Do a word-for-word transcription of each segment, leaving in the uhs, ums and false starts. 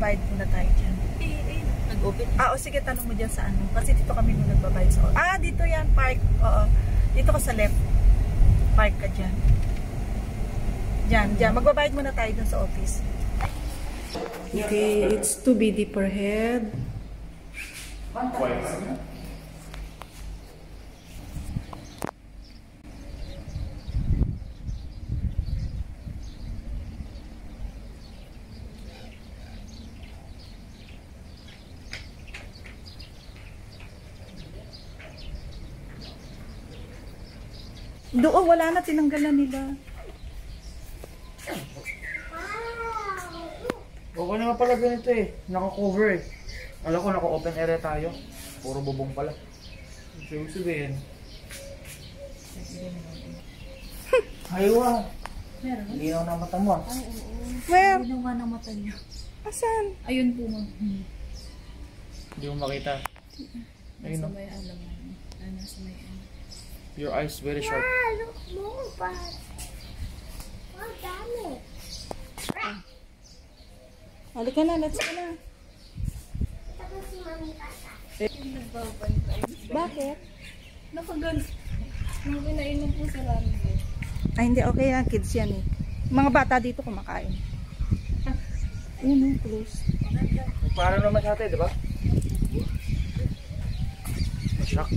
magbabayad muna tayo dyan. Eh, eh, nag-open. Ah, o sige, tanong mo dyan sa ano. Kasi dito kami nung nagbabayad sa office. Ah, dito yan, park. Oo. Dito ka sa left. Park ka dyan. Dyan, dyan. Magbabayad muna tayo dun sa office. Okay, it's two B D per head. Doon, wala na, tinanggalan nila. Okay naman pala ganito eh. Naka-cover eh. Alam ko, naka-open area tayo. Puro bubong pala. So, sabihin. Ayaw ah. Meron? Linaw na mata mo ah. Ay, oo. Where? Linaw nga ng mata niya. Asan? Ayun po, ma'am. Hmm. Hindi mo makita. Ayun Nasa no. may alam mo. Ah, nasa may ano. Your eyes very sharp. Ah, look more, but oh, damn it. Halika na, let's go na. Tapos si Mami Tata. Nagbabantay. Bakit? Nakagan. Nung pinainom po sa ramen. Ay, hindi, okay lang, kids yan eh. Mga bata dito kumakain. Ayun, oh, close. Para naman sa atin, di ba? Shock.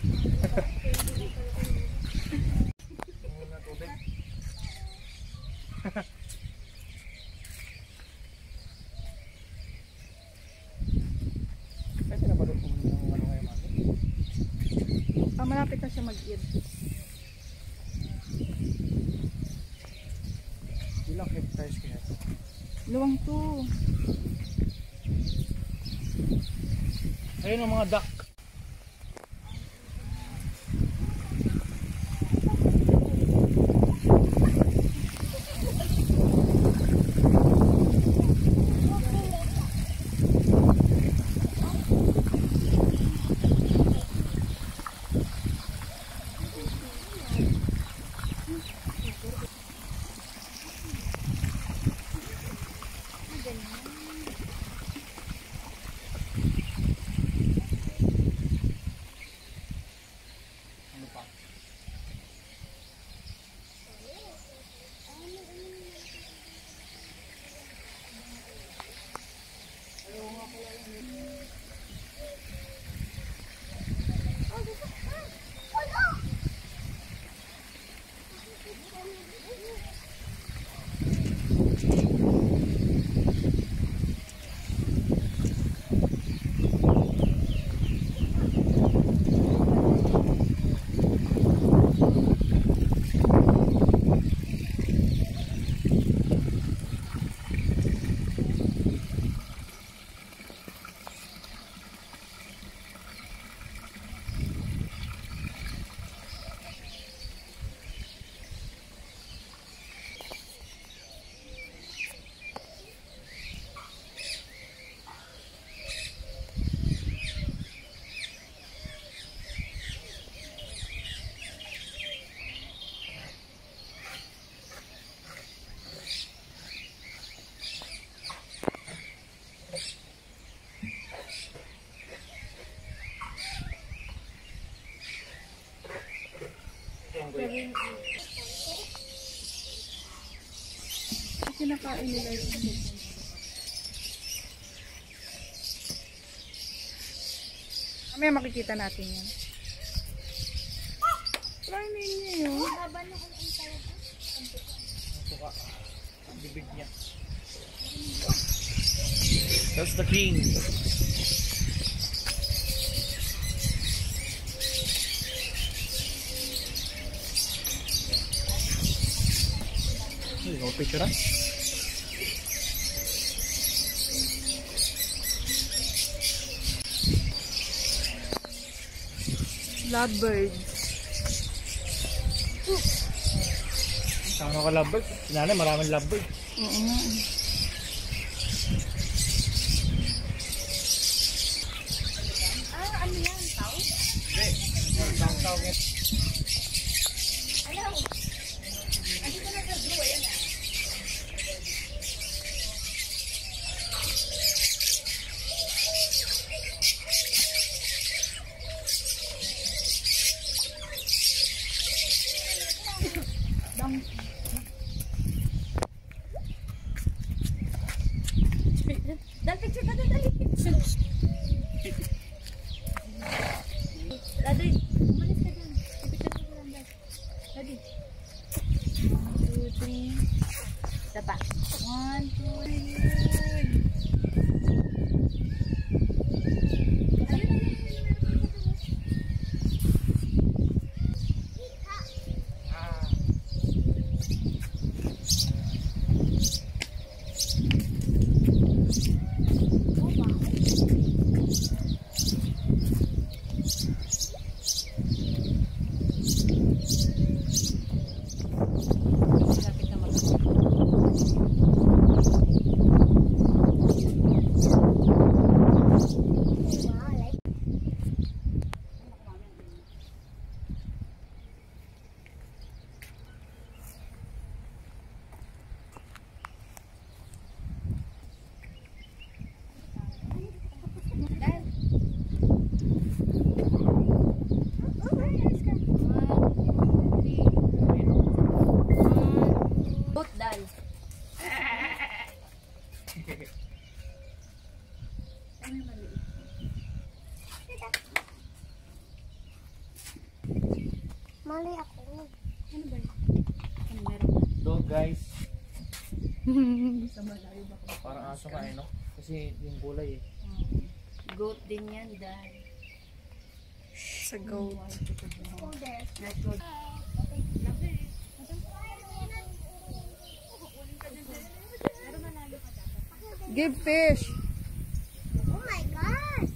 Pwede na ba doon pumunta ng ano kayo, Mami? Ah, malapit na siya mag-eat. Ilang hectares kaya ito? Luwang to. Ayun ang mga duck. Kinakain nila yung mamaya makikita natin yan. Try ninyo yun. Suka. Ang bibig niya. That's the king. Hey, no picture na? Lovebirds. Sama ka lovebird. Sinanay, maraming lovebird. Oo nga. Ah, ano yan? Tao? Hindi. Ang tawag niya. Ano? Ano ko na sa blue? Ayan ah. Ang... Dal, picture ka na, dali. Dali, umalis ka dyan. Picture ka lang, dali. Dali. One, two, three. Isa pa. One, two, three. Mali ako. Ano ba yun? Ano meron? Dog guys. Parang aso ka eh, no? Kasi yung kulay eh. Goat din yan, dahil. Sa goat. Oh, there. Not good. Give fish. Oh my God.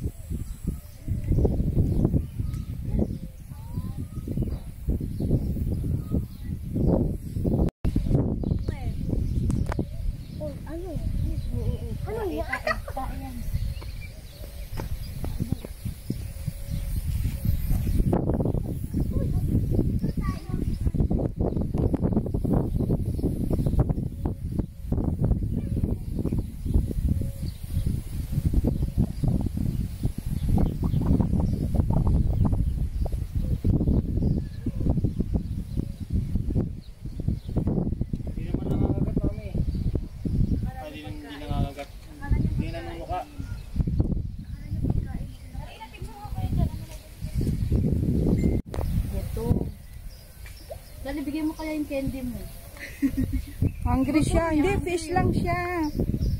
Oh, ano? Ano yan? Hindi naman nangangagat, mami. Ah, di, di nangangagat. Hindi nanunguka. Ito. Dali, bigyan mo kaya yung candy mo. Hungry siya. Hindi, fish lang siya.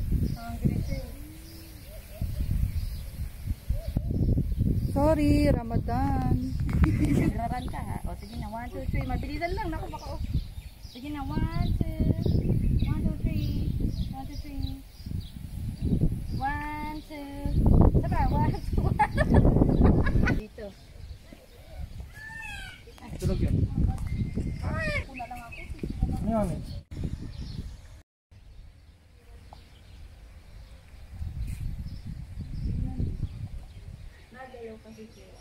Sorry, Ramadan. Nagraran ka ha. O sige na, one, two, three. Mabilisan lang. Naku, baka o. Sige na, one, two. One, two, three. One, two, three. One, two. Saba, one, two, one. Dito. Tulog yun. Una lang ako. Ano yun eh? Nagayaw kasi siya.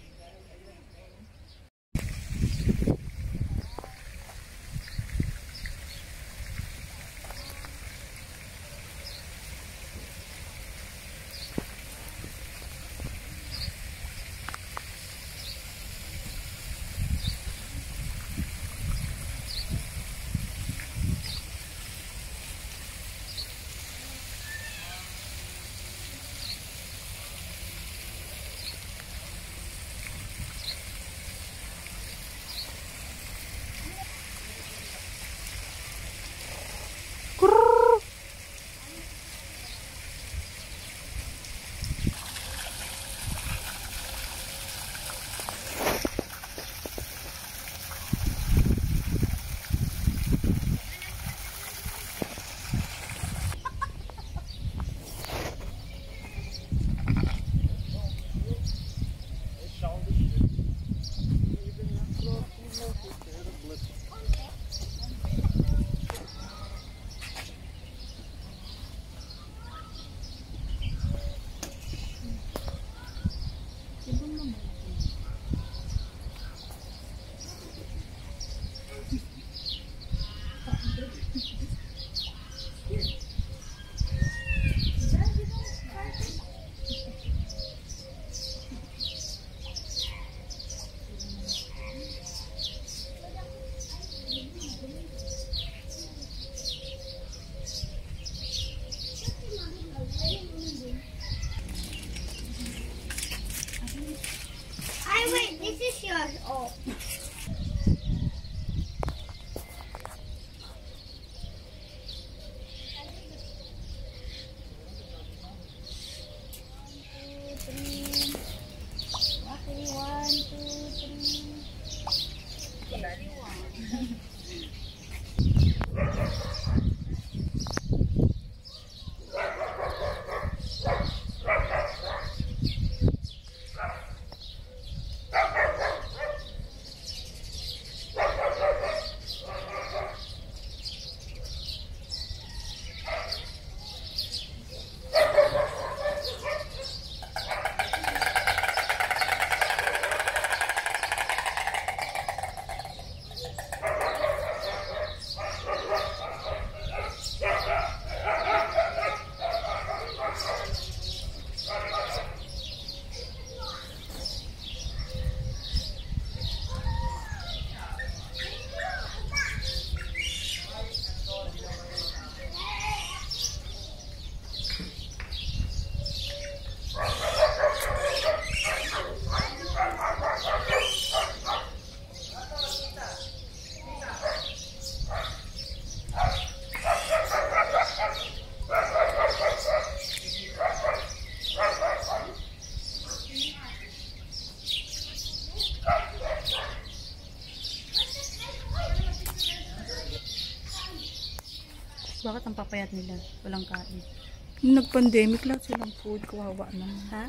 Bakit ang papayat nila? Walang kain. Nung nag-pandemic, lahat silang food. Kawawa naman. Ha?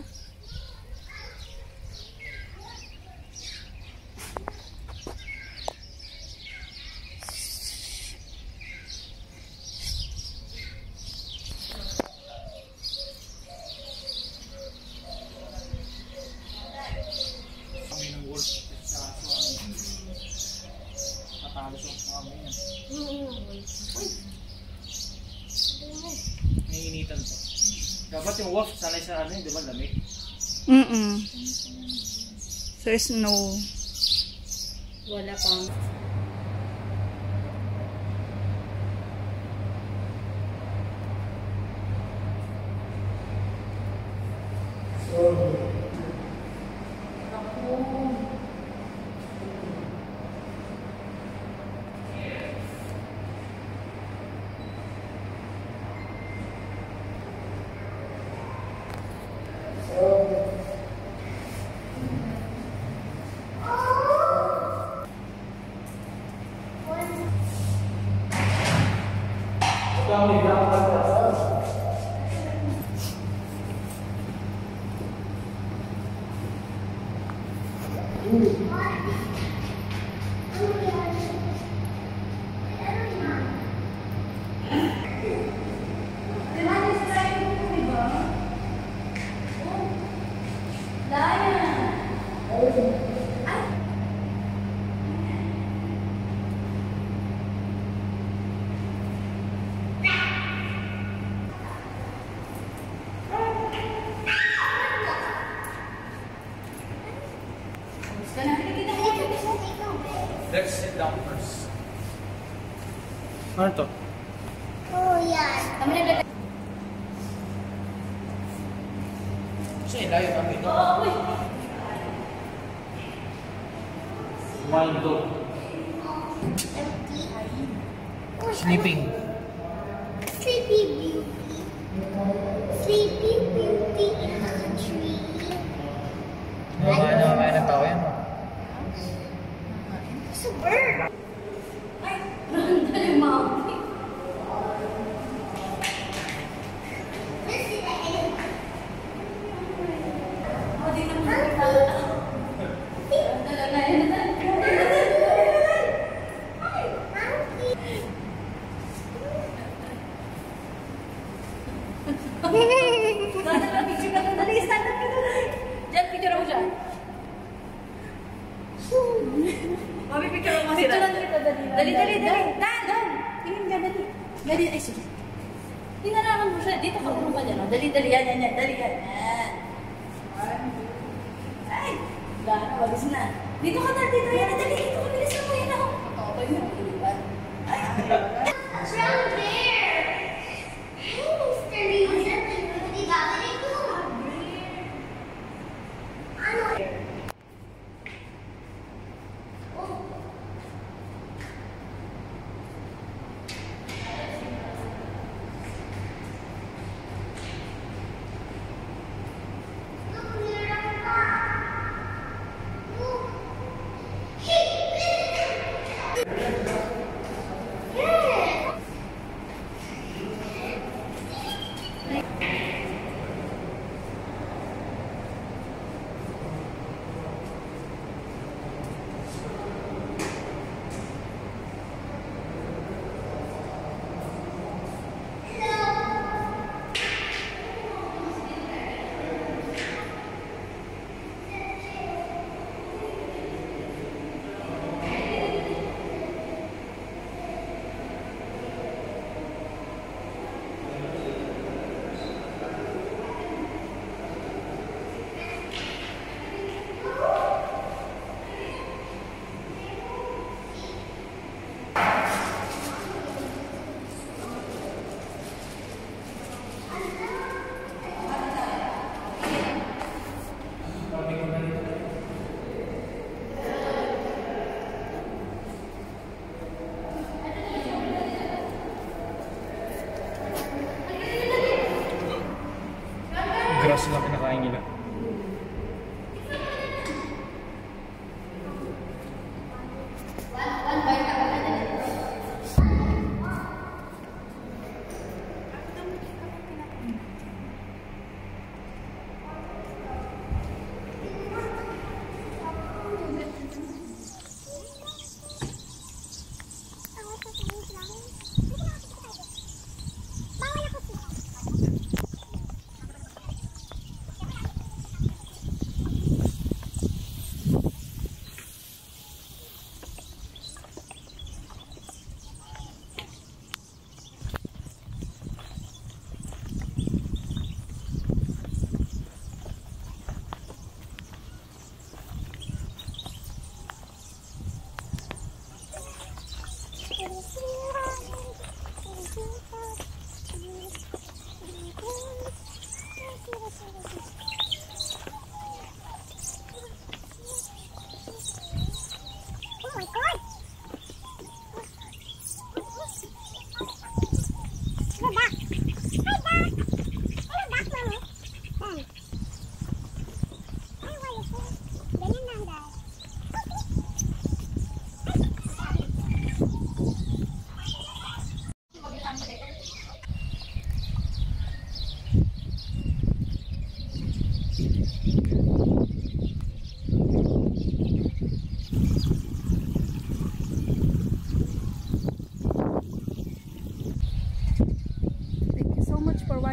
Kami ng wolf sa matalos ang kami yan. Naiinitan pa. Dapat yung wolf, sanay sa ano yun, di ba, lamig? Mm-mm. Sa snow. Wala pang... Let's sit down first. Ano to? Oh, yan. Kami naglalagay. Kasi layo kami ito. Oo, uy. Wine dog. Empty. Sleeping. Sleepy Beauty. Sleepy Beauty in the tree. Mga ano, may nagtawa yan. It's a bird. Ay, nandun yung mountain. This is the egg. Oh, di naman nakakala. Dala na yun. Dala na picture ka doon. Dali, stand up ka doon. Diyan, picture ako dyan. Mami, picture ako masira. Picture lang kita, dali. Dali, dali, dali. Dan, dan. Tingin ka, dali. Dali, ay, sige. Tinarakan mo siya. Dito ka, urong ka dyan. Dali, dali, yan, yan, yan. Dali, yan, yan. Ay, gano'n, walis na. Dito ka na, dito, yan, dali, dito ka, bilis mo, yan ako. Matapay mo, ilipan. Ay, What's wrong there? Hey, Mister Lisa. Hindi babalik ko. Ano? Oh. Look, meron pa. Look. Hey,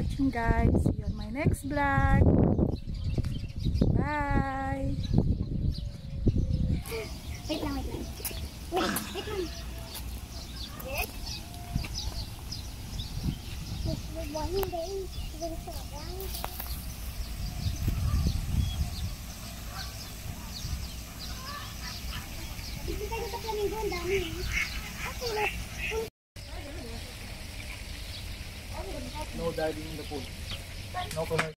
watching, guys. See you on my next vlog. Bye! Wait lang, wait lang. Wait, wait lang. Yes? May buhayin din. Siguro sa lang. Hindi tayo sa flamingo, ang dami. Okay, let's No diving in the pool. No commercial.